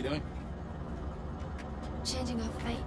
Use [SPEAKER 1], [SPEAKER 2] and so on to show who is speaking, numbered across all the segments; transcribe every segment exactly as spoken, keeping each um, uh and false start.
[SPEAKER 1] doing?
[SPEAKER 2] Changing our fate.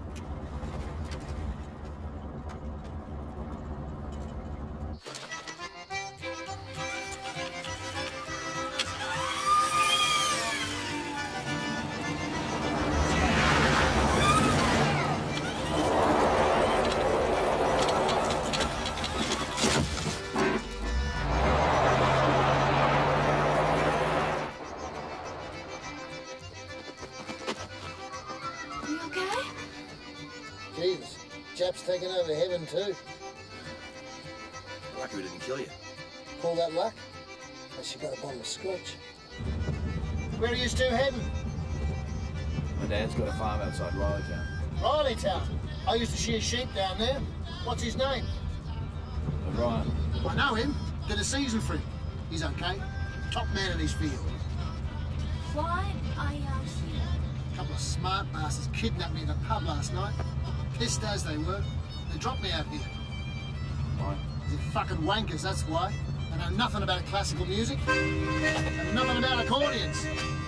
[SPEAKER 3] Jesus, Jap's taking over heaven too.
[SPEAKER 1] Lucky we didn't kill you.
[SPEAKER 3] Call that luck? Unless you got a bottle of scotch. Where are you two heading?
[SPEAKER 1] My dad's got a farm outside Rileytown.
[SPEAKER 3] Rileytown? I used to shear sheep down there. What's his name?
[SPEAKER 1] Ryan.
[SPEAKER 3] I know him. Did a season for him. He's okay. Top man in his field.
[SPEAKER 2] Why are you out here?
[SPEAKER 3] A couple of smart bastards kidnapped me in a pub last night. Pissed as they were. They dropped me out here.
[SPEAKER 1] Why?
[SPEAKER 3] They're fucking wankers, that's why. They know nothing about classical music. And nothing about accordions.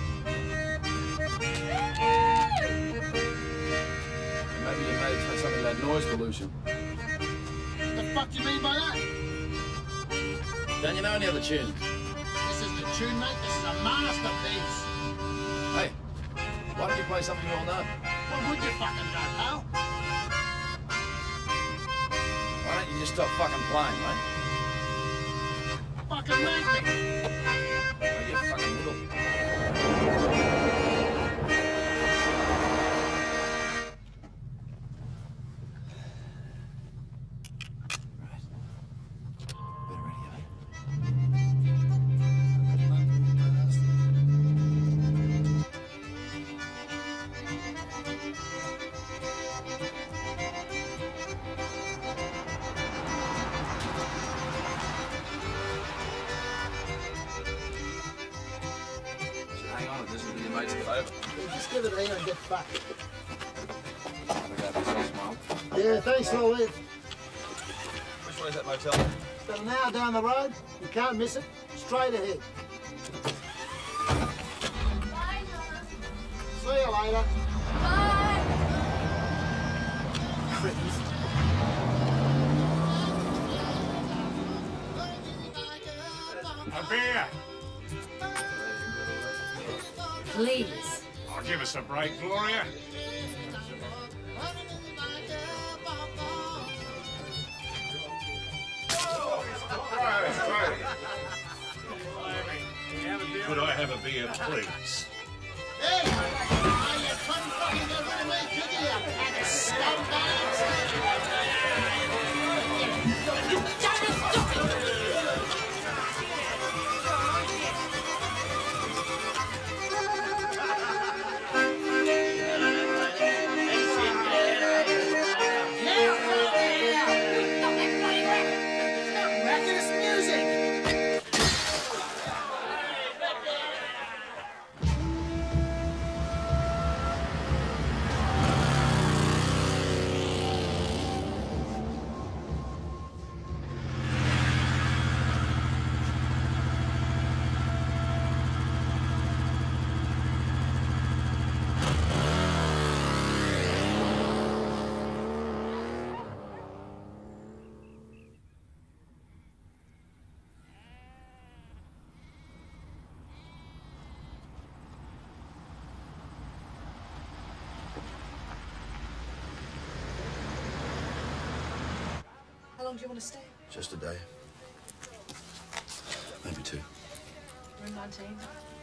[SPEAKER 1] Maybe your mate said something about noise pollution.
[SPEAKER 3] What the fuck do you mean by that?
[SPEAKER 1] Don't you know any other tune?
[SPEAKER 3] This isn't a tune, mate. This is a masterpiece.
[SPEAKER 1] Hey, why don't you play something you all know?
[SPEAKER 3] What would you fucking know, pal?
[SPEAKER 1] Why don't you just stop fucking playing, mate?
[SPEAKER 3] Fucking make me.
[SPEAKER 1] Oh, you fucking little. Hang on, this will be your mate's favour.
[SPEAKER 3] Just give it a and get fucked.
[SPEAKER 1] Look at this nice mum.
[SPEAKER 3] Yeah, thanks for all this.
[SPEAKER 1] Which way is that motel?
[SPEAKER 3] About an hour down the road. You can't miss it. Straight ahead.
[SPEAKER 2] Bye,
[SPEAKER 3] See you later.
[SPEAKER 2] Bye.
[SPEAKER 3] Critters.
[SPEAKER 4] A beer!
[SPEAKER 2] Please.
[SPEAKER 4] Oh, give us a break, Gloria. Could I have a beer, please?
[SPEAKER 3] Hey! Oh, you couldn't fucking get rid of me, could you? You scumbags!
[SPEAKER 5] How long do you want to stay?
[SPEAKER 1] Just a day. Maybe two.
[SPEAKER 5] Room nineteen.